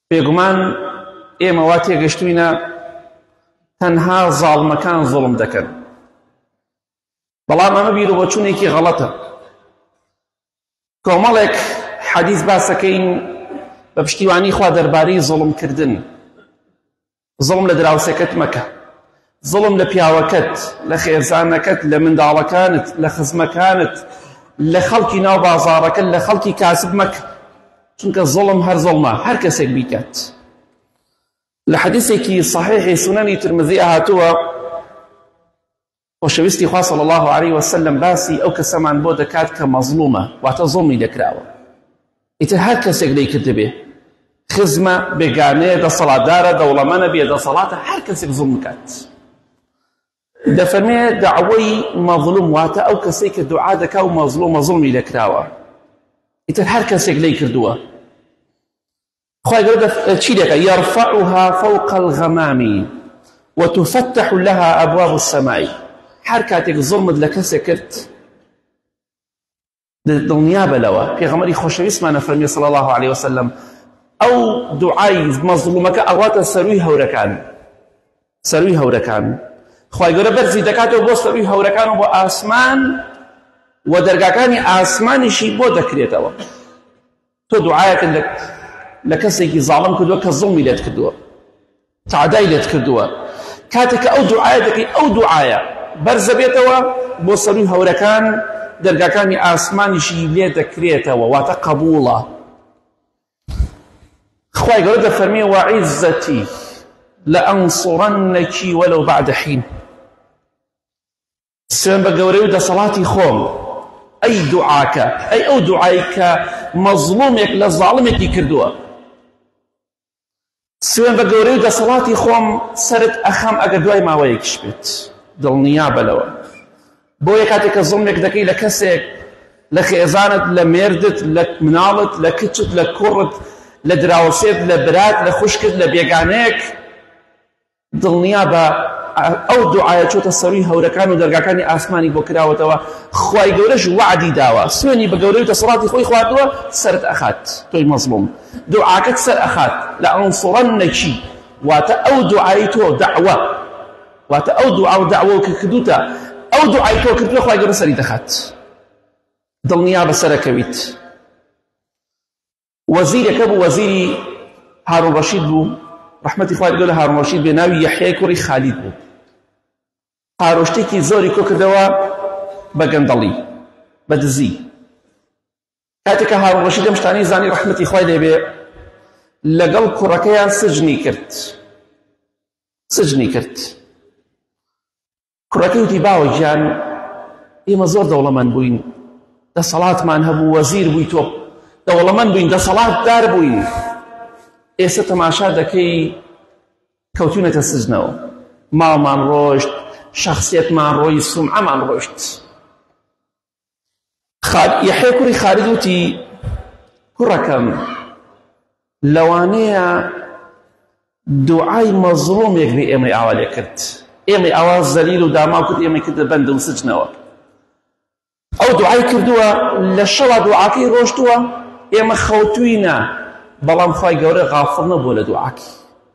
بێگومان ئێمە وا تێگەشتووینە تەنها زاڵمەکان زوڵم دەکەن، بەڵام ئەمە بیرۆبەچوونێکی غەڵەتە. کۆمەڵێک حەدیث باسەکەین بە پشتیوانی خوا دەربارەی زوڵمکردن. زوڵم لە دراوسێکت مەکە، زوڵم لە پیاوەکەت، لە خێزانەکەت، لە منداڵەکانت، لە خزمەکانت، لە خەڵکی ناو بازاڕەکەت، لە خەڵکی کاسب مەکە، چونکە زوڵم هەر زوڵمە، هەر کەسێک بیکات. لە حەدیثێکی صحیحی سونەنی ترمذی هاتووە خۆشەویستی خوا صلی الله عليه وسلم باسی ئەو کەسەمان بۆ دەکات کە مەزلومە، واتە زوڵمی دەکراوە. ئیتر هەر کەسێک لێی کردبێ، خزمە، بێگانەیە، دەسەڵاتدارە، دەوڵەمەندە، بێدەسەڵاتە، هەر کەسێک زوڵم بکات. دەفەرمێ دەعوەی مەظلوم واتە ئەو کەسێک کە دوعا دەکا و مەظلومە زوڵمی دەکراوە. ئیتر هەر کەسێک لێی کردووە. خوای گەورە چی دەکا؟ یەرفەعها فەوقە الغەمام وتفتح لها ئەبواب السەماء. هەر کاتێک زوڵمت لە کەسێک کرد دڵنیابە لەوە. پێغەمبەری خۆشەویستمانە فەرمێ صلی الله عليه وسلم ئەو دوعای مەظلومەکە ئەواتە سەرووی هەورەکان. سەرووی هەورەکان خوای گەورە بەرزی دەکاتەوە بۆ سەرووی هەورەکان و بۆ ئاسمان و دەرگاکانی ئاسمانیشی بۆ دەکرێتەوە. تۆ دوعایەکە لە کەسێکی زاڵم کردووە کە زوڵمی لێت کردووە، تعدای لێت کردووە، کاتێک کە ئەو دوعایە دەکەی ئەو دوعایە بەرزە بێتەوە بۆ سەرووی هەورەکان، دەرگاکانی ئاسمانیشی لێ دەکرێتەوە، واتە قەبوڵە. خوای گەورە دەفەرمێ وەعیزەتی لەئەنسوڕەنەکی وەلەو بەعدە حین. سوێن بە گەورەی و دەسەڵاتی خۆم ئەی دوعاکە، ئەی ئەو دوعای کە مەزلومێک لە زاڵمێکی کردووە، سوێن بە گەورەی و دەسەڵاتی خۆم سەرت ئەخەم ئەگەر دوای ماوەیەکیش بێت. دڵنیابە لەوە. بۆیە کاتێک کە زوڵمێک دەکەی لە کەسێک، لە خێزانت، لە مێردت، لە مناڵت، لە کچت، لە کوڕت، لە دراوسێت، لە برات، لە خوشکت، لە بێگانەیەک، دڵنیابە ئەو دوعایە چۆتە سەرووی هەورەکان و دەرگاکانی ئاسمانی بۆ کراوەتەوە. خوای گەورەش وعدی داوە، سوێنی بە گەورەی و دەسەڵاتی خۆی خواردووە، سەرت ئەخات تۆی مەزلوم، دوعاکەت سەر ئەخات. لەئەنسوڕەنەکی واتە ئەو دوعای تۆ دەعوە، واتە ئەو دوعا و دەعوە کە کردووتە، ئەو دوعای تۆ کردووە خوای گەورە سەری دەخات. دڵنیابە سەرەکەویت. وەزیرێکە بوو، وەزیری هارون ڕەشید بوو، ڕەحمەتی خوای لێ هارون ڕەشید بێ، ناوی یەحیای کوڕی خالید بوو. قاڕۆشتێکی زۆری کۆ کردەوە بە گەندەڵی، بە دزی. کاتێک کە هارون ڕەشید ئەم شتانەی زانی ڕەحمەتی خوای لێ بێ، لەگەڵ کوڕەکەیان سجنی کرد. سجنی کرد. کوڕەکەی وتی باوە گیان ئێمە زۆر دەوڵەمەند بووین، دەسەڵاتمان هەبوو، وەزیر بووی تۆ، دەوڵەمەند بووین، دەسەڵاتدار بووین، ئێستا تەماشا دەکەی کەوتوونەتە سجنەوە، ماڵمان ڕۆشت، شەخسیەتمان ڕۆی، سومعەمان ڕۆشت. یەحیای کوڕی خالید وتی کوڕەکەم لەوانەیە دوعای مەزلومێک بێ ئێمەی ئاوا لێ کرد، ئێمەی ئاوا زەلیل و داماو کرد، ئێمەی کردە بەندە و سجنەوە. ئەو دوعای کردووە، لە شەوا دوعاکەی ڕۆشتووە، ئێمە خەوتووینە، بەڵام خوای گەورە غافڵ نەبووە لە دوعاکی.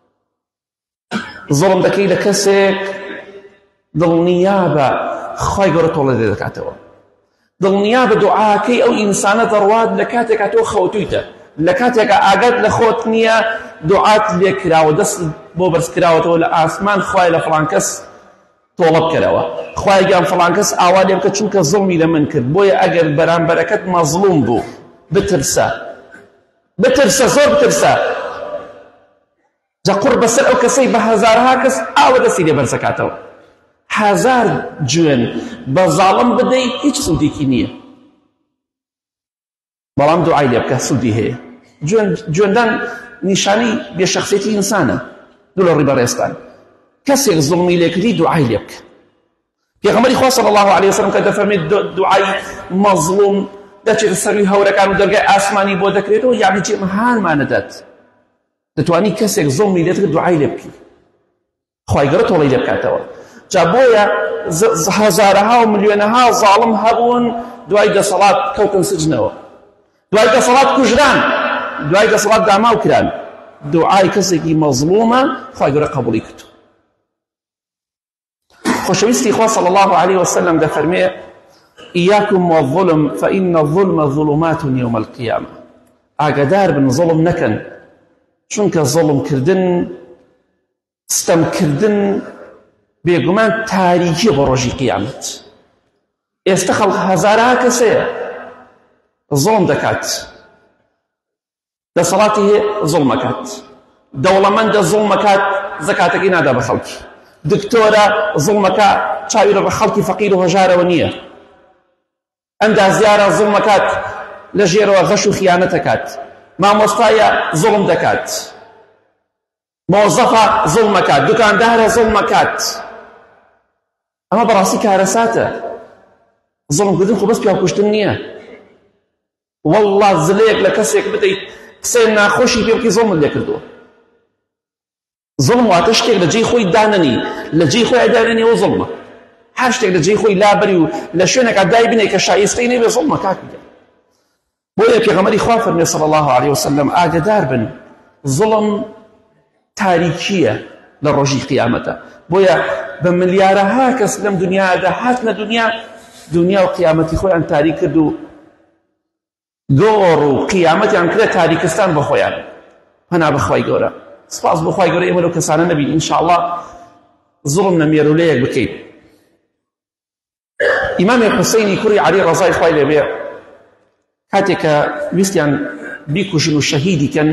زوڵم دەکەی لە کەسێک، دڵنیابە خوای گەورە تۆڵە لێ دەکاتەوە. دڵنیابە دوعاکەی ئەو ئینسانە دەڕوات لە کاتێکا تۆ خەوتوویتە، لە کاتێکا ئاگات لە خۆت نییە، دوعات لێ کراوە، دەست بۆ بەرز کراوەتەوە لە ئاسمان، خوای لە فڵان کەس تۆڵە بکەرەوە، خوای گیان فڵان کەس ئاوا لێ بکە چونکە زوڵمی لە من کرد. بۆیە ئەگەر بەرامبەرەکەت مەزلوم بوو، بترسە، بترسە، زۆر بترسە. جا قوڕ بەسەر ئەو کەسەی بە هەزارها کەس ئاوە دەستی لێ بەرزەکاتەوە. هەزار جوێن بە زاڵم بدەی هیچ سوودێکی نییە، بەڵام دوعای لێ بکە سوودی هەیە. جوێندان نیشانی بێشەخسیەتی ئینسانە. دوو لە ڕیبەڕێستان کەسێک زوڵمی لێ کردی دوعای لێ بکە. پێغەمبەری خوا صلی الله عليه وسلم کە دەفەرمێت دوعای مەزلوم دەچێتە سەرووی هەورەکان و دەرگای ئاسمانی بۆ دەکرێتەوە، یعنی جێمەهانمانەدات. دەتوانی کەسێک زوڵمی لێت کرد دوعای لێ بکەی، خوای گەورە تۆڵەی لێ بکاتەوە. جا بۆیە هەزارەها و ملیۆنەها زاڵم هەبوون، دوای دەسەڵات کەوتن سجنەوە، دوای دەسەڵات کوژران، دوای دەسەڵات داماو کران، دوعای کەسێکی مەظلومە خوای گەورە قبوڵی کردو. خۆشەویستی خوا صلی الله عليه وسلم دەفەرمێ إياكم والظلم فإن الظلم ظلمات يوم القيامة. ئاگادار بن ظلم نەکەن چونکە ظلم کردن ستەم کردن بێگومان تاریکی بۆ ڕۆژی قیامەت. ئێستا خەڵک هەزارها کەسەیە ظلم دەکات، دەسەڵاتی هەیە ظلم ئەکات، دەوڵەمەندە ظلم ئەکات زەکاتەکەی نادا بە خەڵکی، دکتۆرە ظلم ئەکات چاوی بە خەڵکی فەقیر و هەژارەوە نییە، ئەندازیارە ظلم ئەکات لە ژێرەوە غەش و خیانەت ئەکات، مامۆستایە ظلم دەکات، مۆزەفە ظلم ئەکات، دوکاندارە ظلم ئەکات. ئەمە بەڕاستی کارەساتە. ظلمکردن خۆ بەس پیاوکوشتن نییە. وەڵڵا زلەیەک لە کەسێک بدەیت قسەی ناخۆشی پێ بکەی ظلمت لێ کردووە. ظلم واتە شتێک لە جێی خۆی دانەنی، لە جێی خۆی دانەنیەوە ظلمە. هەر شتێک لە جێی خۆی لابەری و لە شوێنێکا دای بنێ کە شایستەی نەبێ ظلمە کاک بدە. بۆیە پێغەمبەری خوا فەرمێ صلی الله عليه وسلم ئاگادار بن ظلم تاریکیە لە ڕۆژی قیامەتە. بۆیە بە ملیارەها کەس لەم دنیادا هاتنە دنیا و قیامەتی خۆیان تاریک کرد و گۆڕ و قیامەتیان کرد تاریکستان بە خۆیان. پەنا بەخوای گەورە. سپاس بۆ خوای گەورە ئێمە لەو کەسانە نەبین ئینشاءالله ظلم نەمێرولەیەک بکەین. ئیمامی حوسەینی کوڕی عەلی ڕەزای خوای لێ بێ کاتێک کە ویستیان بیکوژن و شەهیدی کەن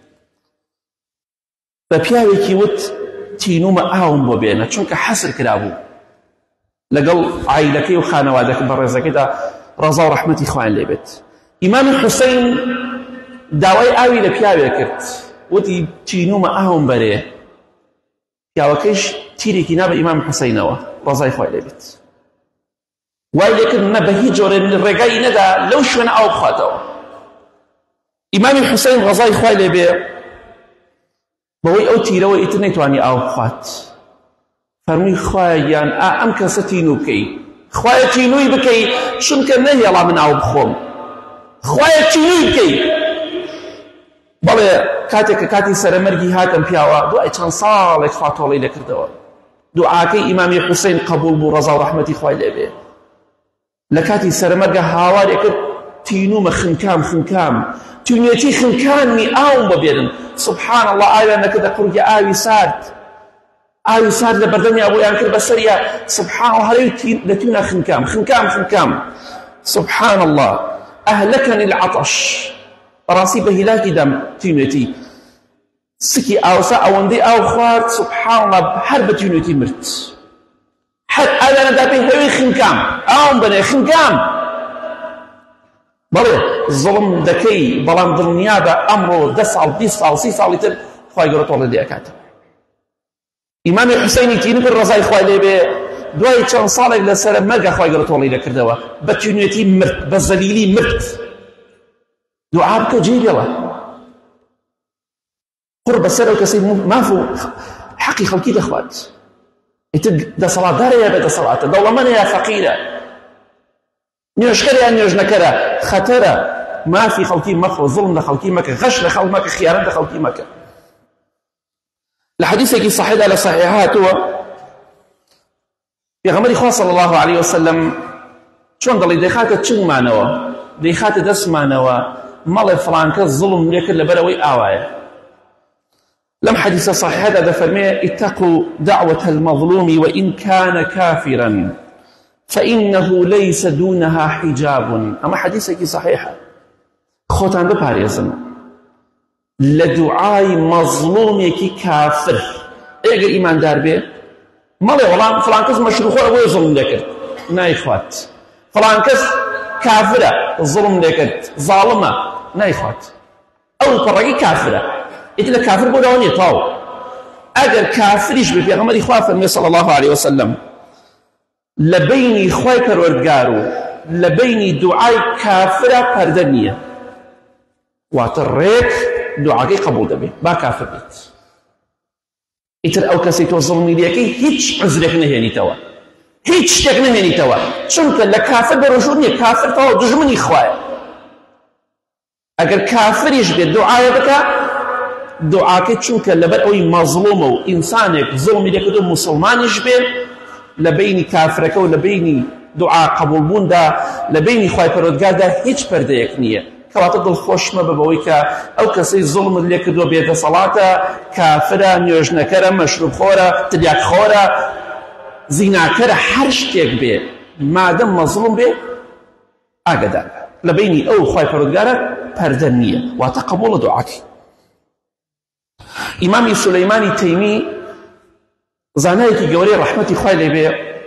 بە پیاوێکی وت تینومە ئاوم بۆ بێنە چونکە حەسر کرابوو لەگەڵ عایلەکەی و خانەوادەکە بە ڕێزەکەیدا ڕەزا و ڕەحمەتی خوایان لێ بێت. ئیمامی حوسەین داوای ئاوی لە پیاوێ کرد، وتی تینومە ئاوم بەرێ. پیاوەکەیش تیرێکی نا بە ئیمام حوسەینەوە ڕەزای خوای لێ بێت. وای لێکرد نە بە هیچ جۆرێ ڕێگای نەدا لەو شوێنە ئاو بخواتەوە. ئیمامی حوسەین ڕەزای خوای لێ بێ بەوەی ئەو تیرەوە ئیتر نەیتوانی ئاو بخوات. فەرمووی خوایان ئەم کەسە تینوو بکەی، خوایە تینووی بکەی چونکە نەهێڵا من ئاو بخۆم، خوایە تینووی بکەی. بەڵێ کاتێک کە کاتی سەرەمەرگی هاتم پیاوە دوای چەند ساڵێک خوا تۆڵەی لێکردەوە. دوعاکەی ئیمامی حوسەین قبوڵ بوو ڕەزا و ڕەحمەتی خوای لێ بێ. لە کاتی سەرەمەرگە هاوارێ کرد تینومە خنکام تونێتی خنکانی ئاوم بە بێنن. سبحان الله ئاویان نەکردە قورگی ئاوی سارد لە بەردەمی ئەویان کرد بەسەریا. سبحان الله هەرەوی لە تونە خنکام سبحان الله ئەهلەکەنی العەطەش. بەڕاستی بە هیلاکی دام تونێتی سکی ئاوسا ئەوەندەی ئاو خوارد سبحان الله هەر بە تونێتی مرد. هەر ئاویانەدا پێی هەوی خنکام ئاوم بنێ خنکام. بەڵێ زڵم دەکەی بەڵام دڵنیا بە ئەمڕۆ 10 ساڵ 20 ساڵ 30 ساڵی تر خوای گەورە تۆڵە لێ ئەکاتەوە. ئیمامی حوسەینی تینوو کرد ڕەزای خوای لێ بێ دوای چەند ساڵێک لە سەرەمەرگە خوای گەورە تۆڵی لێ کردەوە بە تونێتی مرد بە زەلیلی مرد. دوعا بکە جێی بێڵە قڕ بەسەر ئەو کەسەی ماف و حەقی خەڵکی دەخوات. ئیتر دەسەڵاتدارە یا بێدەسەڵاتە، دەوڵەمەندە یا فەقیرە، نوێژخەرە یان نوێژ نەکەرە، خەتەرە. مافی خەڵکی مەخۆ، زوڵم لە خەڵکی مەکە، غەش لە خەڵک مەکە، خیانەت لە خەڵکی مەکە. لە حەدیثێکی صحیحدا لە صحیحە هاتووە پێغەمبەری خوا صلی الله عليه وسلم چۆن دەڵێ دەیخاتە چنگمانەوە دەیخاتە دەستمانەوە مەڵێ فڵان کەس زوڵم لێ کرد لەبەرەوەی ئاوایە. لم حديث صحيح هذا دفرمي اتقوا دعوة المظلوم وإن كان كافرا فإنه ليس دونها حجاب. أما حديثك صحيحة خوتان بباريزن لدعاء مظلومك كافر اگر إيمان دار بي مالي والله فلان كس مشروخوه أبوه ظلم لكرت ناي خوات فلان كس كافرة ظلم لكرت ظالمة ناي خوات أو فرقي كافرة إتلا كافر بوداوني طاو أجر كافريش بفيغمري خواه فرمي صلى الله عليه وسلم لبيني خواي پروردگارو لبيني دعاي كافرة پردنية واتريك دعاكي قبول دبي با كافر بيت. إتر أو كسيتو ظلمي ليكي هيتش عزرك نهيني توا هيتش تك نهيني توا چونك لكافر برجوني كافر توا دجمني خواي أجر كافريش بيت دعاي بكا دوعاکەی چونکە لەبەر ئەوەی مەزڵومە و ئینسانێک زوڵمی لێکردو موسڵمانیش بێ لە بینی کافرەکە و لە بینی دوعا قبولبووندا لە بینی خوای پەروەردگاردا هیچ پەردەیەک نییە کەواتە دڵخۆش مەبە بەوەی کە ئەو کەسەی زوڵمت لێکردووە بێدەسەڵاتە کافرە نوێژنەکەرە مەشروبخۆرە تریاکخۆرە زیناکەرە هەر شتێک بێ مادەم مەزڵوم بێ ئاگادار لە بینی ئەو خوای پەروەردگارە پەردە نییە واتە قبوڵە دوعاکەی ئیمامی سولەیمانی تەیمی زانایەکی گەورەی ڕەحمەتی خوای لێبێ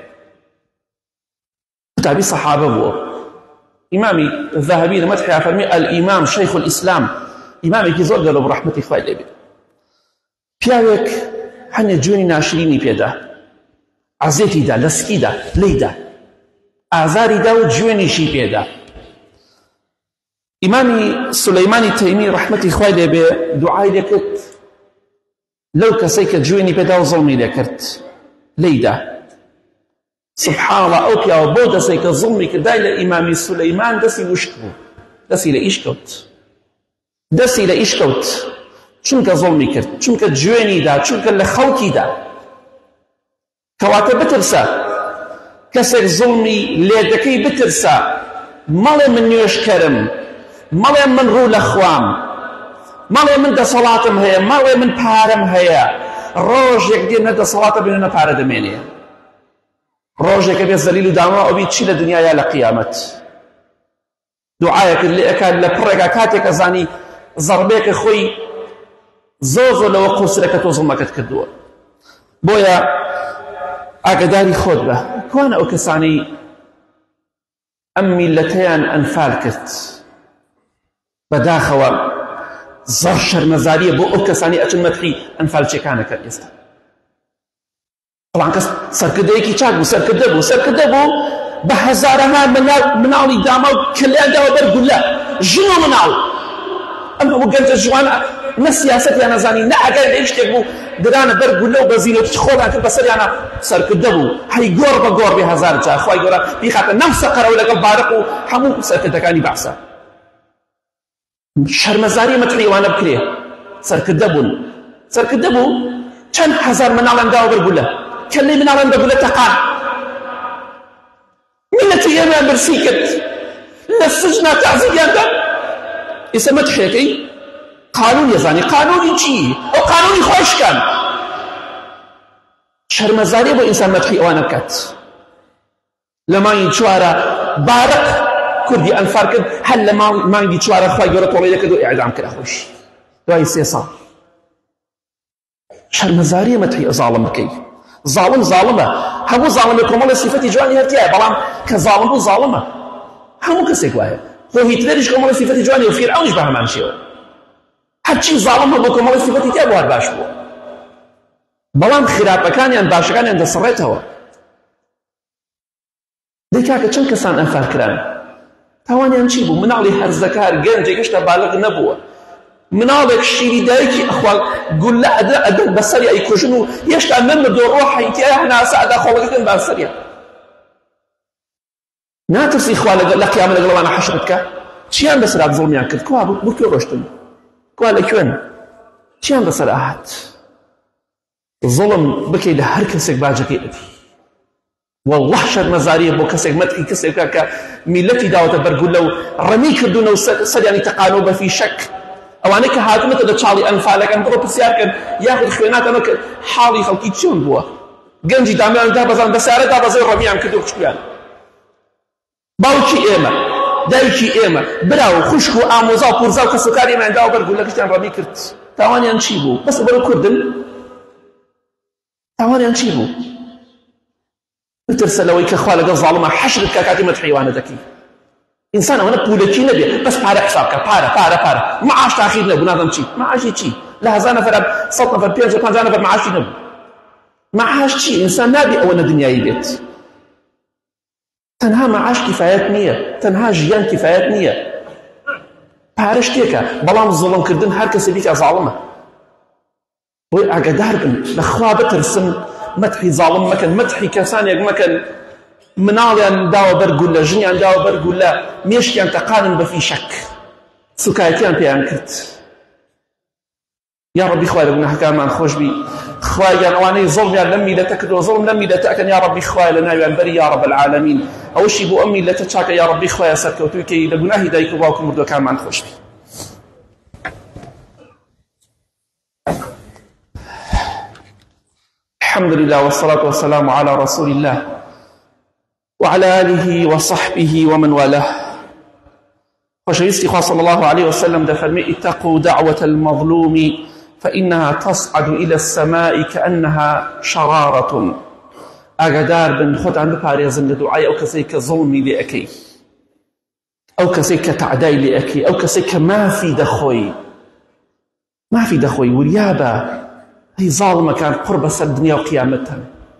قوتابی سەحابە بووە ئیمامی ذەهەبی لە مەدحیان فەرمی ئەلئیمام شەیخ الئیسلام ئیمامێکی زۆر گەورە بە ڕەحمەتی خوای لێبێ پیاوێک هەنێ جوێنی ناشرینی پێدا عەزێتیدا لەسکیدا لێیدا ئازاریدا و جوێنیشی پێدا ئیمامی سولەیمانی تەیمی ڕەحمەتی خوای لێبێ دوعای لێکرد لەو کەسەی کە جوێنی پێدا و زڵمی لێکرد لێیدا سبحان الله ئەو پیاوە بۆ دەسەی کە زڵمی کردای لە ئیمامی سولەیمان دەستی وشک بوو دەستی لە ئیش کەوت دەستی لە ئیش کەوت چونکە زڵمی کرد چونکە جوێنیدا چونکە لە خەڵکیدا کەواتە بترسە کەسێک زڵمی لێ دەکەی بترسە مەڵێ من نوێژکەرم مەڵێ من ڕوو لە خوام مەڵێ من دەسەڵاتم هەیە مەڵێ من پارەم هەیە ڕۆژێک دێ نە دەسەڵاتە بێنە نە پارە دەمێنێ ڕۆژێکە بێ زەلیل و داما ئەوبی چی لە دنیایا لە قیامەت دوعایەکرد لێ ئەکات لە پڕێکا کاتێک ئەزانی زەڕبێکە خۆی زۆر لەوە قوسرەکە تۆ زڵمەکەت کردووە بۆیە ئاگاداری خۆت بە کوانە ئەو کەسانی ئەم میلەتەیان ئەنفال کرد بەداخەوە زۆر شەرمەزاریە بۆ ئەو کەسانی ئەچن مەدحی ئەنفالچیەکانەکەن ئێستا فڵان کەس سەرکردەیەکی چاک بوو سەرکردە بوو بە هەزارەها مناڵی داما و کلیان داوە بەر گولە ژن و مناڵ ئەم هەموو گەنجە جوانە نە سیاسەتیان نەزانی نە ئەگەر لە شتێک بوو درانە بەر گولە و بە زینەتی خۆیان کرد بەسەریانە سەرکردە بوو هەی گۆڕ بە گۆڕ بێ هەزار جا خوای گەورە بیخاتە نەم سەقەرەوە لەگەڵ بارق و هەموو سەرکردەکانی بەعسە شەرمەزاری مەدحی ئەوانە بکرێ سەرکردە بوون چەند هەزار مناڵیان داوە بەر گولە کەلەی مناڵیان بە گولە تەقان میلەتی ئێمەیان برسی کرد لە سجنا تەعزیریاندا ئێستا مەدحێکەی قانون یەزانی قانونی چی ئەو قانونی خۆشکان شەرمەزاری بۆ ئینسان مەدحی ئەوانە بکات لە مانگی چوارە بارق کوردی ئەنفال کرد هەر لە مانگی چوارە خوای گەورە تۆڵەی دەکرد و ئیعدام کرا خۆش دوای 3 ساڵ شەرمەزاریە مەدحی زاڵم بکەی زاڵمە هەموو زاڵمێک کۆمەڵە سیفەتی جوانی هەرتیایە بەڵام کە زاڵم بوو زاڵمە هەموو کەسێک وایە خۆ هیتلەریش کۆمەڵە سیفەتی جوانی و فیرعەونیش بە هەمان شێوە هەرچی زاڵم هەبوو کۆمەڵە سیفەتی تیا بوار باش بووە بەڵام خراپەکانیان باشەکانیان دەسەڕێتەوە دەی کاکە چەند کەسان ئەنفال کران تاوانیان چی بوو مناڵی هەرزەکار گەنجێک هێشتا بالغ نەبووە مناڵێک شیری دایکی ئەخوا گولە ئەدەن بەسەری ئەیکوژن و هێشتا نەمردۆ ڕۆحی تیایە هەناسە ئەدا خۆڵەکەکەن بەسەریە ناترسی خوا لە قیامە لەگەڵەوانە حەشر بکە چیان بەسەرات زڵمیان کرد کوا بوو کێ ڕۆشتن کوا لەکوێن چیان بەسەر ئاهات زڵم بکەی لە هەر کەسێک باجەکەی ئەدی والله شەرمەزاریە بۆ کەسێک مەدحی کەسێک کە میلەتی داوەتە بەرگولە و ڕەمی کردوونە و سەریانی تەقانەوە بەفی شەک ئەوانەی کە هاتوونەتە دە چاڵی ئەنفالەکان بڕۆ پرسیارکەن یاخود خوێناتەوە کە حاڵی خەڵکی چۆن بووە گەنجی دامیان دابەزان بەسارە دابەزەی ڕەمیان کردو خوشکیان باوکی ئێمە دایکی ئێمە برا و خوشک و ئامۆزا و پورزا و کەسوکاری ئێمەیان داوە بەرگولەکەشتیان ڕەمی کرد تاوانیان چی بوو بەس بەرەو کوردن تاوانیان چی بوو بترسە لەوەی کە خوا لەگەڵ زاڵمە حەشرت کە کاتی مەدحی ئەوانە دەکەی ئینسان ئەوەنە پولەکی نەبێت بەس پارە حساب کە پارە معاش تاخیر نەبوو نازانم چی معاشی چی لە 1000 نەفەر 100 نەفەر 550 نەفەر معاشی نەبوو معاش چی ئینسان نابێ ئەوەنە دنیایی بێت تەنها معاش کفایەت نییە تەنها ژیان کفایەت نییە پارە شتێکە بەڵام زوڵمکردن هەر کەسێ بیکە زاڵمە بۆی ئاگادار بن لەخوا بترسن مەدحی زاڵم مەکەن مەدحی کەسانێک مەکەن مناڵیان داوە بەرگولە ژنیان داوە بەرگولە مێشکیان تەقانن بەفی شەک سوکایەتیان پێیان کرد يا ربي خوای لە گوناحەکانمان خۆش بی، خوایان ئەوانەی زۆڵمیان لەم میلەتە کردووە زۆڵم لەم میلەتەکەن یا ربی خوای لە ناویان بەری یا رب العالمین، ئەوشی بۆ ئەم میلەتە چاکە یا ربی خوایە سەرکەوتوویکەی لە گوناهی دایک و باوک و مردوەکانمان خۆش بی. الحمد لله والصلاة والسلام على رسول الله وعلى آله وصحبه ومن والاه. خۆشەویستی خوا صلى الله عليه وسلم دەفەرمێ اتقوا دعوة المظلوم فإنها تصعد إلى السماء كأنها شرارة. ئاگادار بن خۆتان بپارێزن لە دوعای ئەو کەسەی کە زوڵمی لێ ئەەکەی، ئەو کەسەی کە تەعدای لێ ئەەکەی، ئەو کەسەی کە مافی دەخۆی وریابە هەی زاڵمەکان قڕ بەسەر دنیا و قیامەتەن،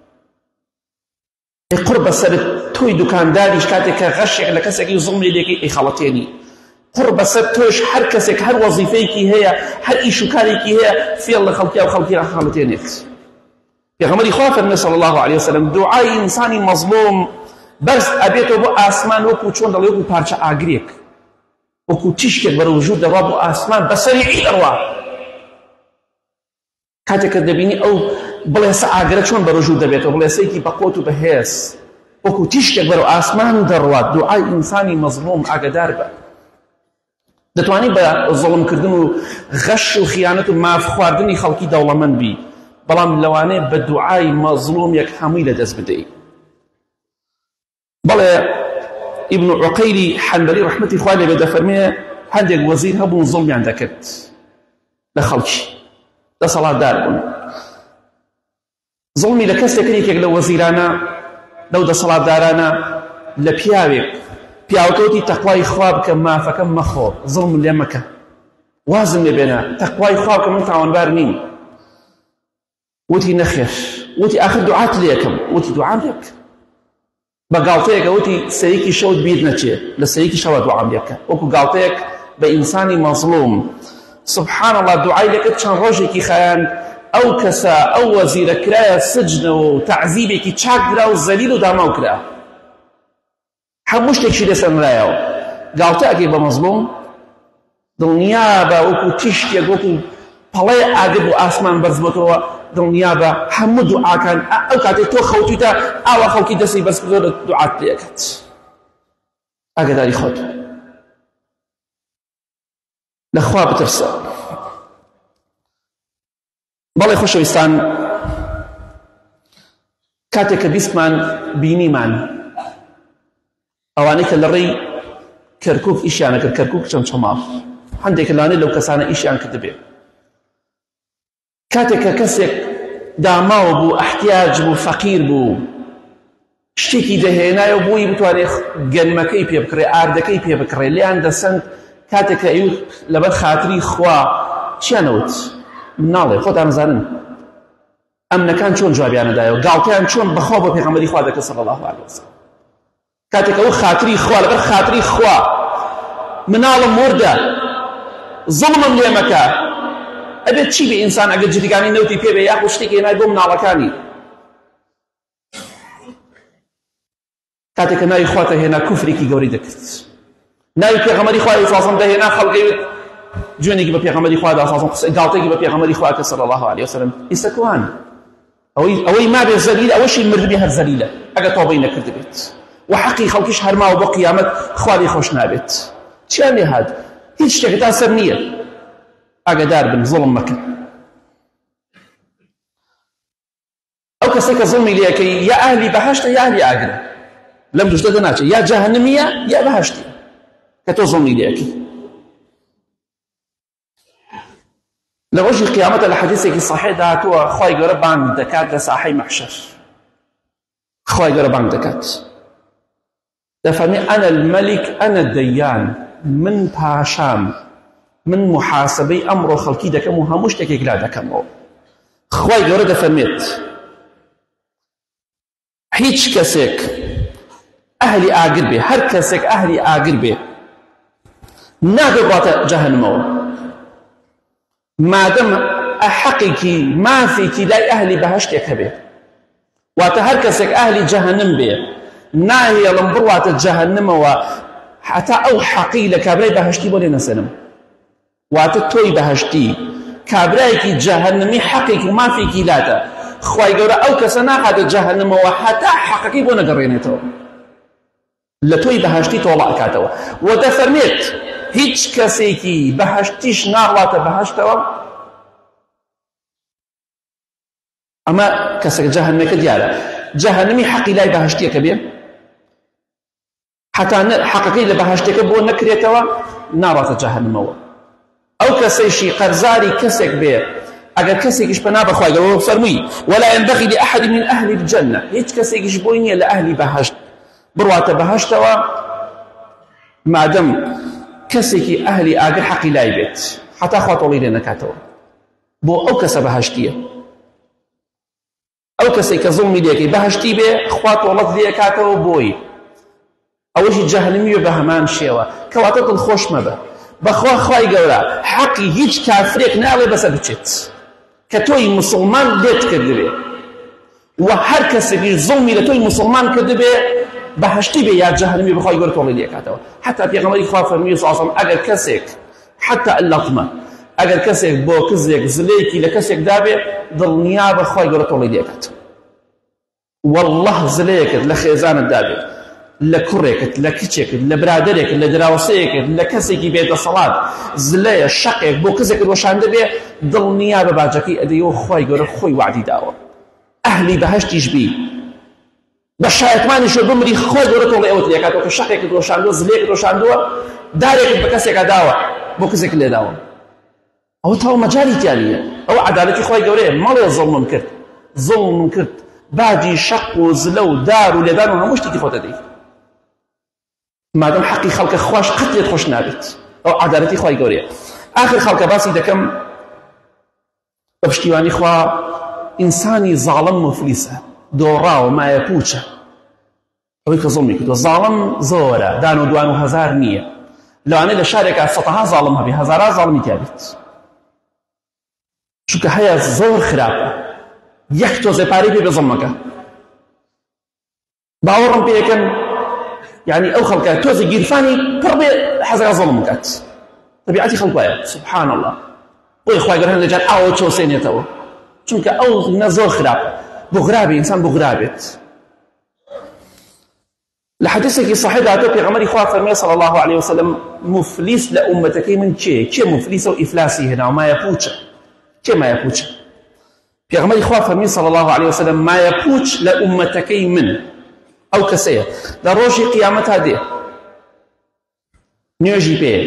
قڕ بەسەر تۆی دوکانداریش کاتێک کە غەشێک لە کەسێکی زوڵمی لێەکەی ئەی خەڵەتێنی، قڕ بەسەر تۆش هەر کەسێک هەر وەزیفەیەکی هەیە هەر ئیش و کارێکی هەیە فێڵ لە خەڵکی و خەڵکی خەڵەتێنێت. پێغەمبەری خوا فەرمێ صلی الله عليه وسلم دوعای ئینسانی مەزلوم بەرز ئەبێتەوە بۆ ئاسمان وەکو چۆن دەڵێ وەکو پارچە ئاگرێک، وەکو تیشکێک بەرەو وجود دەڕوا بۆ ئاسمان بەسەریعی دەڕوا. کاتێک کە دەبینی ئەو بڵێسە ئاگرە چۆن بەڕۆژوو دەبێتەوە، بڵێسەیەکی بەقۆت و بەهێز وەکو تیشکێک بەرەو ئاسمان دەڕوات. دوعای ئینسانی مەزلوم ئاگادار بە. دەتوانی بە زوڵمکردن و غەش و خیانەت و ماف خواردنی خەڵکی دەوڵەمەند بی، بەڵام لەوانەیە بە دوعای مەزلومێک هەمووی لەدەست بدەیت. بەڵێ ئیبن عوقەیلی حەنبەلی ڕەحمەتی خوای لێبێ دەفەرمێ هەندێک وەزیر هەبوون زوڵمیان دەکرد لە خەڵکی، دەسەڵاتدار بوون. زوڵمی لە کەسێک یەکێک لە وەزیرانە لەو دەسەڵاتدارانە لە پیاوەکەوتی تەقوای خوا بکە مافەکەم مەخۆ، زوڵم لێ مەکە، وازم لێ بێنە، تەقوای خوا بکە من تاوانبار نیم. وتی نەخێر، وتی ئاخر دوعات لێ یەکەم، وتی دوعام لێ بکە. بە گاڵتەیەکە وتی سەریکی شەوت بیر نەچێ، لە سەریکی شەوە دوعام لێ بکە، وەکو گاڵتەیەک بە ئینسانی مەزلوم. سبحان الله دوعای لەکرد چەند ڕۆژێکی خایان ئەو کەسە ئەو وەزیرە کرایە سجنەوە و تەعزیبێکی چاک درا و زەلیل و داماو کرا، هەموو شتێکی لێسەنرایەوە. گاڵتە ئەکەی بە مەزلوم دڵنیا بە وەکو تیشکێک وەکو پەڵەی ئاگر بۆ ئاسمان بەرز بۆتەوە، دڵنیا بە هەموو دوعاکان ئەو کاتێک تۆ خەوتویتە ئاوا خەڵکی دەستی بەرز کردەوە لە دوعات لێ ئەکات. ئاگاداری خۆت لەخوا بترسە. بەڵێ خۆشەویستان، کاتێک کە بیستمان بینیمان ئەوانەی کە لە ڕێی کەرکووک ئیشیانە کرد، کەرکووک چەمچەماڵ هەندێک لەوانەی لەو کەسانە ئیشیان کردبێ، کاتێک کە کەسێک داماوە بوو، احتیاج بوو، فەقیر بوو، شتێکی دەهێنایە و بۆی بتوانێت گەنمەکەی پێ بکڕێ، ئاردەکەی پێ بکڕێ، لێیان دەسەند. کاتێک کە ئەوی لەبەر خاتری خوا چیانەوت؟ من ناڵێ خۆتان زانن ئەمنەکان چۆن جوابیانەدایەوە، گاڵتەیان چۆن بەخوا بۆ پێغەمبەری خوا دەکرد صلی الله عليه وسلم. کاتێک ئەو خاتری خوا لەبەر خاتری خوا مناڵم وردە زوڵمم لێ مەکە، ئەبێت چی بێ ئینسان ئەگەر جدیگانی نەوتی پێ بێ یاخود شتێکی هێنای بۆ مناڵەکانی. کاتێک کە ناوی خوا دەهێنا کوفرێکی گەورەی دەکرد، ناوی پێغەمبەری خوا عەلەیهی سەلام دەهێنا خەڵکی جوێنێکی بە پێغەمبەری خوا داسازن، گاڵتێکی بە پێغەمبەری خوا کە صلی الله عليه وسلم. ئیسەکوان ئەوەی مابێ زەلیل، ئەوەشی مردبێ هەر زەلیلە ئەگەر تۆبەی نەکرد بێت، و حەقی خەڵکیش هەرماوە بۆ قیامەت خوا لێ خۆش نابێت. چیان لێ هات؟ هیچ شتێک تا سەر نییە. ئاگادار بن زوڵم مەکە. ئەو کەسێک کە زوڵمی لێ ئەەکەی یا ئەهلی بەهەشتە یا ئەهلی ئاگرە، لەم دوو شتە دەناچێت، یا جەهەنەمیە یا بەهەشتیە کە تۆ زوڵمی لێ ئەەکەی. لە ڕۆژی قیامەتە لە حەدیثێکی صحیح داهاتووە خوای گەورە بانگ دەکات لە ساحەی مەحشەر. خوای گەورە بانگ دەکات دەفەرمێ ئەنە المەلیک ئەنە دەیان، من پاشام، من محاسبەی ئەمڕۆ خەڵکی دەکەم و هەموو شتێکێک لا دەکەمەوە. خوای گەورە دەفەرمێت هیچ کەسێک ئەهلی ئاگر بێ، هەر کەسێک ئەهلی ئاگر بێ نابێت جەهەنەمەوە، مادەم حەقێکی مافێکی لای ئەهلی بەهەشتێک هەبێ. واتە هەر کەسێک ئەهلی جەهەنەم بێ ناهێڵم بڕواتە جەهەنەمەوە حتا ئەو حەقی لە کابرای بەهەشتی بۆ لێ نەسەنم. واتە تۆی بەهەشتی کابرایەکی جەهەنەمی حەقێکی و مافێکی لاتە خوای گەورە ئەو کەسە ناقاتە جەهەنەمەوە هەتا حەقەکەی بۆ نەگەڕێنێتەوە لە تۆی بەهەشتی تۆڵە ئەکاتەوە و دەفەرمێت هیچ کەسێکی بەهەشتیش ناڕواتە بەهەشتەوە ئەمە کەسێک جەهەنەمەکە دیارە جەهەنەمی حەقی لای بەهەشتیەکە بێ حتا حەقەکەی لە بەهەشتەکە بۆ نەکرێتەوە ناڕاتە جەهەنەمەوە ئەو کەسەیشی قەرزاری کەسێک بێ ئەگەر کەسێکیش پەنا بەخوای گەورە فەرمووی ولا ينبغي لأحد من أهل الجنة هیچ کەسێکیش بۆی نییە لە ئەهلی بەهەشت بڕواتە بەهەشتەوە مادەم کەسێکی ئەهلی ئاگر حەقی لای بێت حتا خوا تۆڵی لێ نەکاتەوە بۆ ئەو کەسە بەهەشتیە ئەو کەسێک کە زوڵمی لێکەی بەهەشتی بێ خوا تۆڵەت لێ کاتەوە بۆی ئەوەشی جەهەنەمیە بە هەمان شێوە کەواتە دڵخۆش مەبە بەخوا خوای گەورە حەقی هیچ کافرێک ناڵێ بەسەر بچێت کە تۆی موسڵمان لێت کردبێ و هەر کەسێکی زوڵمی لە تۆی موسڵمان کردبێ بەهەشتی بێ یا جەهەنەمی بەخوای گەورە تۆڵی لێ کاتەوە حتا پێغەمبەری خوا فەرمووی صلی الله علیه و سلم ئەگەر کەسێک حتا اللەقمە ئەگەر کەسێک بۆ کزێک زلەیەکی لە کەسێک دابێ دڵنیا بەخوای گەورە تۆڵی لێ کات والله زلەیەکت لە خێزانت دابێت لە کوڕێکت لە کچێکت لە برادەرێکت لە دراوسەیەکت لە کەسێکی بێدەسەڵات زلەیە شەقێک بۆ کەسێکت وەشاندە بێ دڵنیا بە باجەکەی ئەدەیەوە خوای گەورە خۆی وعدی داوە ئەهلی بەهەشتیش بی بە شایەتمانیشۆ بمری خۆی گەورە تۆڵی ئەوت لێ کاتەوە کە شەقێکت وەشاندووە زلەیەکت وەشاندووە دارێکت بە کەسێکا داوە بۆ کەسێک لێ داوە ئەوە تاوە مەجالی تیا نییە ئەوە عەدالەتی خوای گەورەیە مەڵێ زوڵمم کرد باجی شەق و زلە و دار و لێدان و هەموو شتێکی خۆتە دەیت مادەم حەقی خەڵکە خوش قەت لێت خۆش نابێت ئەو عەدالەتی خوای گەورەیە ئاخر خەڵکە باسی دەکەم بە پشتیوانی خوا ئینسانی زاڵم مفلیسە دۆڕاوە مایە پوچە ئەوەی کە زوڵمی کردووە زاڵم زۆرە دان و دوان و هەزار نییە لەوانەیە لە شارێکا سەدەها زاڵم هەبێ هەزارا زاڵمی تیا بێت چونکە هەیە زۆر خراپە یەک تۆزێ پارەی پێ بێ زوڵمەکە باوەڕم پێ یەکەن يعني ئەو خەڵکە تۆزی گیرفانی پڕ بێ حەزەکە زوڵم بکات تەبیعەتی خەڵک وایە سوبحان الله بۆی خوای گەورە هەندێک جار ئاوە چۆسێنێتەوە چونکە ئەو نە زۆر خراپە بغرابێ ئینسان بغرابێت لە حەدیثێکی صحیح داتۆ پێغەمبەری خوا فەرمێ صلی الله عليه وسلم مفلیس لە ئومەتەکەی من کێ مفلیسە و ئیفلاسی هێنا و مایە پوچە کێ مایە پوچە پێغەمبەری خوا فەرمی صلی الله عليه وسلم مایە پوچ لە ئومەتەکەی من ئەو کەسەیە لە ڕۆژی قیامەتا دێ نوێژی پێیە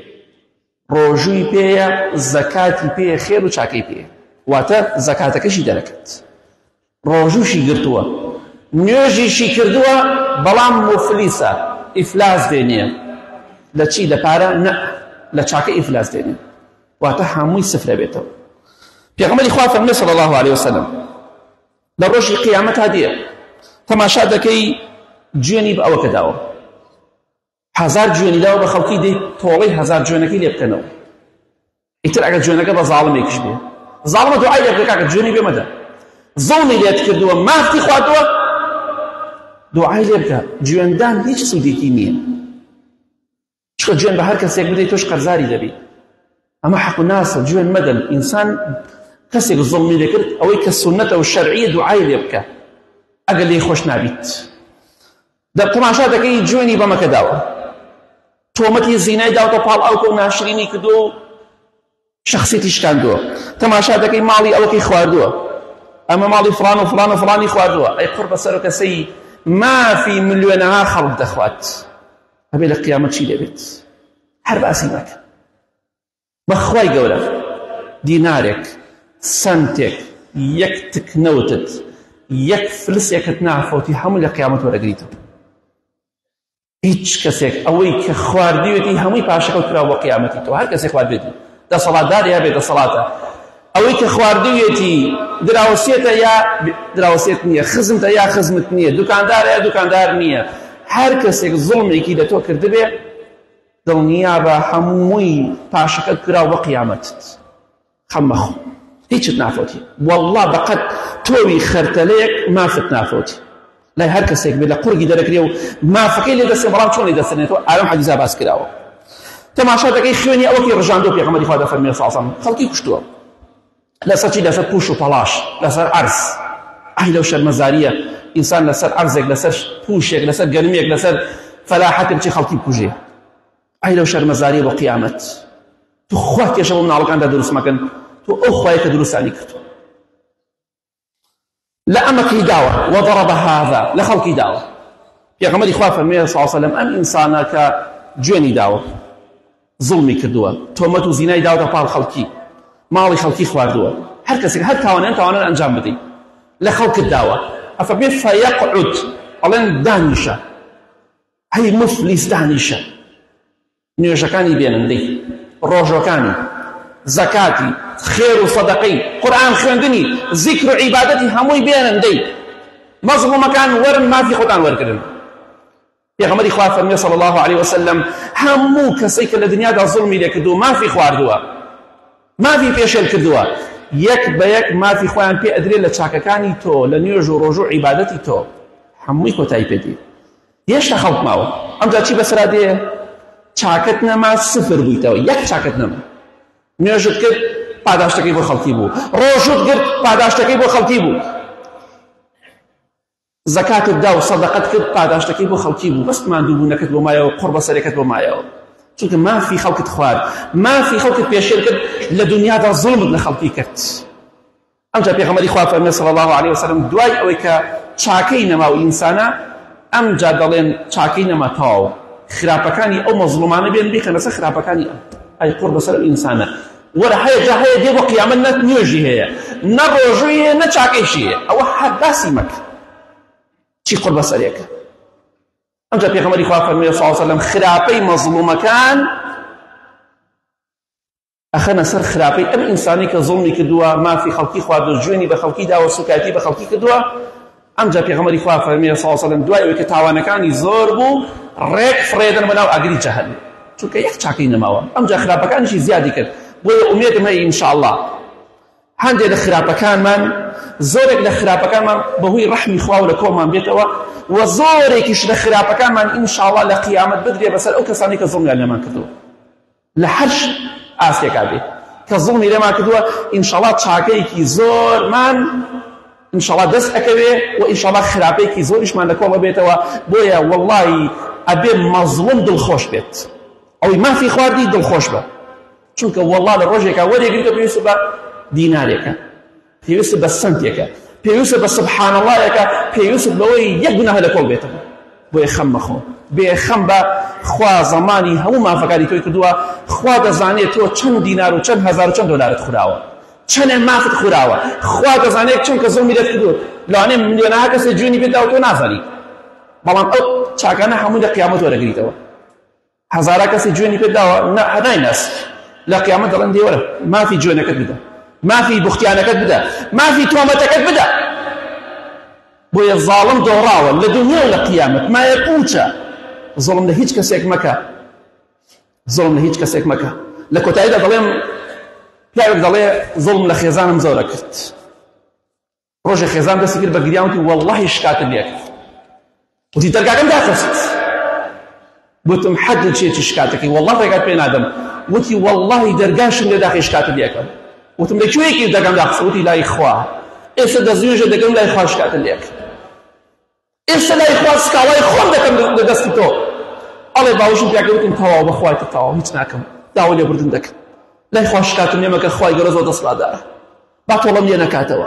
ڕۆژووی پێیە زەکاتی پێیە خێر و چاکەی پێیە واتە زەکاتەکەشی دەرەکەت ڕۆژووشی گرتووە نوێژیشی کردووە بەڵام مفلیسە ئیفلاس دێنێ لە چی لە پارە نە لە چاکە ئیفلاس دێنێ واتە هەمووی سفرە بێتەوە پێغەمبەری خوا فەرمێ صلی الله عليه وسلم لە ڕۆژی قیامەتا دێ تەماشا دەکەی جوێنی بە ئەوەکە داوە هەزار جوێنی داوە بە خەڵکی دەی تۆڵەی هەزار جوێنەکەی لێ بکەنەوە ئیتر ئەگەر جوێنەکە بە زاڵمێکیش بێ زاڵمە دوعای لێ بکە کاکە جوێنی بێ مەدە زوڵمی لێت کردووە مافتی خواردووە دوعای لێ بکە جوێندان هیچ سوودێکی نییە چکە جوێن بە هەر کەسێک بدەیت تۆش قەرزاری دەبی ئەمە حەق و ناسە جوێن مەدەن ئینسان کەسێک زوڵمی لێ کرد ئەوەی کە سونەتە و شەرعیە دوعای لێ بکە ئەگەر لێی خۆش نابیت تەماشا دەکەی جوێنی بەمەکە داوە تۆمەتی زینای داوتە پاڵ ئەوکە و ناشرینی کردو و شخصیتی شکاندووە تەماشا دەکەی ماڵی ئەوەکەی خواردووە ئەمە ماڵی فڵان و فڵان و فڵانی خواردووە ئەی قڕ بەسەر و کەسەی مافی ملیۆنەها خەڵک دەخوات هەبێ لە قیامەت چی دەبێت هەر باسی مەکە بەخوای گەورە دینارێک سنتێک یەک تکنەوتت یەک فلسێکت نافەوتی هەموو لە قیامەت وەرەگریتەوە هیچ کەسێک ئەوەی کە خواردیوێتی هەمووی پاشەکەوت کراوە بۆ قیامەتی تۆ هەر کەسێک خواردبێتی دەسەڵاتدارە یا بێدەسەڵاتە ئەوەی کە خواردوێتی دراوسێتە یا دراوسێت نییە خزمتە یا خزمت نییە دوکاندارە یا دوکاندار نییە هەر کەسێک زوڵمێکی لە تۆ کردبێ دڵنیا بە هەمووی پاشەکەت کراوە بۆ قیامەتت خەممەخۆ هیچت نافۆتی والله بەقەت تۆوی خەرتەلەیەک مافت نافۆتی لای هەر کەسێک بێ لە قورگی دەرەکرێ و مافەکەی لێ دەستێ بەڵام چۆن لێ دەستێنێتەوە ئارەم حەدیثا باس کراوە تەماشا دەکەی خوێنی ئەوەکی ڕژاندۆ پێغەمبەری خوا دەفەرمێ صلی الله علیه و سلم خەڵکی کوشتووە لەسەر لەسەر پوش و پەڵاش لەسەر عەرز ئای لەو شەرمەزاریە ئینسان لەسەر عەرزێک لەسەر پوشێک لەسەر گەرمێک لەسەر فەلاحەتێک بچی خەڵکی بکوژێ ئای لەو شەرمەزاریە بۆ قیامەت تو خوا کێشە بۆ مناڵەکاندا دروست مەکەن تو ئەو خوایە کە دروستانی کردووە لە ئەمەکەی داوە وەضەرەبە هذا لە خەڵکی داوە پێغەمبەری خوا فەرموویە صلی الله علیه وسلم ئەم ئینسانە کە گوێنی داوە ظڵمی کردووە تۆمەت و زینای داوەتە پاڵ خەڵکی ماڵی خەڵکی خواردووە هەر کەسێک هەر تاوانیان ئەنجام بدەیت لە خەڵکت داوە ئەفەرمێ فەیەقعود ئەڵێن دانیشە هەی مفلیس دانیشە نوێژەکانی بێنن دەی ڕۆژەکانی زەکاتی خێر و سەدەقەی قورئان خوێندنی زیکر و عیبادەتی هەمووی بێنن دەی مەزلومەکان وەرن مافی خۆتان وەرگرن پێغەمبەری خوا فەرمووی صلی الله علیه وسلم هەموو کەسێک کە لە دنیادا زوڵمی لێ کردووە مافی خواردووە مافی پێشێل کردووە یەک بە یەک مافی خۆیان پێ ئەدرێت لە چاکەکانی تۆ لە نوێژ و ڕۆژ و عیبادەتی تۆ هەمووی کۆتایی پێدی هێشتا خەڵک ماوە ئەمجا چی بەسرا دێ چاکت نەما سفر بوویتەوە یەک چاکت نەما نوێژت کرد پاداشتەکەی بۆ خەڵکی بوو ڕۆژت کرد پاداشتەکەی بۆ خەڵکی بوو زەکاتت دا و سەدەقەت کرد پاداشتەکەی بۆ خەڵکی بوو بەس ماندووبوونەکەت بۆ مایەوە قڕ بەسەرێکت بۆ مایەوە چونکە مافی خەڵکت خوارد مافی خەڵکت پێشێل کرد لە دنیادا زوڵمت لە خەڵکی کرد ئەمجا پێغەمبەری خوا فەرمووی صلی الله علیه وسلم دوای ئەوەی کە چاکەی نەماوە ئینسانە ئەمجا دەڵێن چاکەی نەما تەواو خراپەکانی ئەو مەزلومانە بێن بیخەنە سەر خراپەکانی ئەی قڕ بەسەر ئەو ئینسانە وەرە هەیە جا هەیە دێ بۆ قیامەت نە نوێژی هەیە نە ڕۆژووی هەیە نە چاکەیشی هەیە ئەوە هەر باسی مەکە چی قڕ بەسەرێکە ئەمجا پێغەمبەری خوا فەرمووی صلی الله علیه وسلم خراپەی مەزلومەکان ئەخەنە سەر خراپەی ئەم ئینسانی کە زوڵمی کردووە مافی خەڵکی خوارد و گوێنی بە خەڵکی داوە سوکایەتی بە خەڵکی کردووە ئەمجا پێغەمبەری خوا فەرمووی صلی الله علیه وسلم دوای ئەوەی کە تاوانەکانی زۆر بوو ڕێک فڕێدن بەناو ئاگری جەهەنەم چونکە یەک چاکەی نەماوە ئەمجا خراپەکانیشی زیادی کرد بۆیە ئومێدم هەیە ئینشاءالله هەندێک لە خراپەکانمان زۆرێک لە خراپەکانمان بەهۆی ڕەحمی خوا و لە کۆمان بێتەوە و زۆرێکیش لە خراپەکانمان ئینشاءالله لە قیامەت بدرێ بەسەر ئەو کەسانی کە زوڵمیان لێمان کردووە لە هەر ئاسێکا بێ کە زوڵمی لێمان کردووە ئینشاءالله چاکەیەکی زۆرمان ئینشاءالله دەست ئەکەوێ و ئینشاءالله خراپەیەکی زۆریشمان لە کۆڵە بێتەوە بۆیە وەڵڵاهی ئەبێ مەزلوم دڵخۆش بێت ئەوەی مافی خواردی دڵخۆش بە چونکە وەڵڵا لە ڕۆژێکا وەرێگریتە پێویستە بە دینارێکە پێویستە بە سنتێکە پێویستە بە سبحان اللهەکە پێویستە بەوەی یەک گوناهە لە کۆڵ بێتەوە بۆیە خەم مەخۆ بێخەم بە خوا زەمانی هەموو مافەکانی تۆی کردووە خوا دەزانێت تۆ چەند دینار و چەند هەزار و چەند دۆلارت خوراوە چەندێک مافت خوراوە خوا دەزانێت چەند کە زوڵمی لێت کردووە لەوانەیە ملیۆنەها کەسێک گوێنی بێتەوە تۆ نازانی بەڵام ئەو چاکانە هەموو لە قیامەت وەرەگریتەوە هەزارە کەسێک گوێنی پێت داوە نایناس لە قیامەت دەڵێن دێ وەرە مافی گوێنەکەت بدە مافی بوختیانەکەت بدە مافی تۆمەتەکەت بدە بۆیە زاڵم دۆڕاوە لە دنیا و لە قیامەت مایە پوچە زوڵم لە هیچ کەسێک مەکە زوڵم لە هیچ کەسێک مەکە لە کۆتاییدا دەڵێم پیاوێک دەڵێ زوڵم لە خێزانم زۆرە کرد ڕۆژێ خێزان دەستی کرد بە گریان وتی وەڵڵاهی شکاتم لێ کرد وتی دەرگاکەم داخست گوتم حەد چێکی شکاتەکەی وەڵڵا ڕێگات پێ نادەم وتی وەڵڵاهی دەرگاشم لێ داخی شکاتم لێ کەم وتم لەکوێیەکی دەرگام داخست وتی لای خوا ئێستا دەزوێژە دەگەم لای خوا شکاتم لێ کرد ئێستا لای خوا سکاڵای خۆم دەکەم لە دەستی تۆ ئەڵێ باوەشم پیاکە وتم تەواو بەخوایتە تەواو هیچ ناکەم داوا لێبوردن دەکەم لای خوا شکاتم لێ مەکە خوای گەورە زۆر دەسڵاتدارە با تۆڵەم لێ نەکاتەوە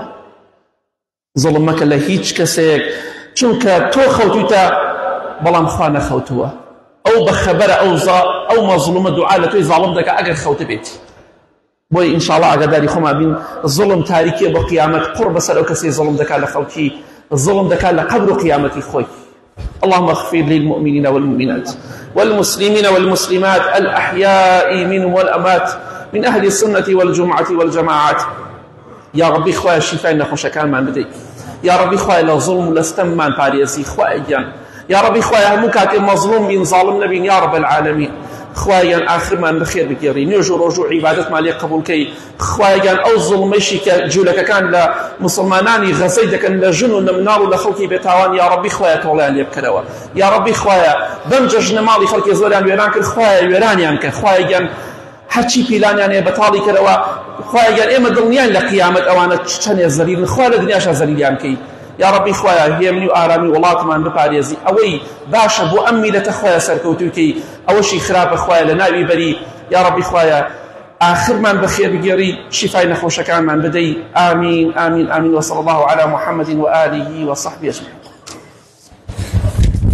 زوڵم مەکە لە هیچ کەسێک چونکە تۆ خەوتویتە بەڵام خوا نەخەوتووە ئەو بەخەبەرە ئەو مەزلومە دوعا لە تۆی زاڵم دەکا ئەگەر خەوتە بێتی بۆی ئینشاءالله ئاگاداری خۆمان بین زوڵم تاریکیە بۆ قیامەت قڕ بەسەر ئەو کەسێ زوڵم دەکات لە خەڵکی زوڵم دەکات لە قەبر و قیامەتی خۆی اللهم اغفر للمؤمنين والمؤمنات والمسلمين والمسلمات الأحياء منهم والأموات من أهل السنة والجمعة والجماعات يا ربي خويا الشفاء نخوشكان من بدي يا ربي خويا لو ظلم لستم من باريزي خويا يا ربي خويا مكاتب مظلوم بين ظالم نبي يا رب العالمين خويا آخر من بخير بكيرين يرجو رجوع عبادة مالي قبول كي خويا أو ظلمشي كجولك كان لمسلماناني غزيدك كان لجنون من نار لخلقي بتاوان يا ربي خويا تولان يبكروا يا ربي خويا بمجج نمالي خلقي زوران ويران كر خويا ويران يمكن خويا هرچی پیلانیانه بەتاڵی کردەوە خوا ئەگەر ئێمە دڵنیان لە قیامەت ئەوانە چەندێ زەلیلن خوا لە دنیاشا زەلیلیان کەی یا ربی خوایە هێمنی و ئارامی وڵاتمان بپارێزی ئەوەی باشە بۆ ئەم میلەتە خوایە سەرکەوتووکەی ئەوەشی خراپە خوایە لە ناوی بەری یا ربی خوایە آخرمان بخير بجري شفاء نخوش كان من بدي آمين آمين آمين وصلى الله على محمد وآله وصحبه أجمعين.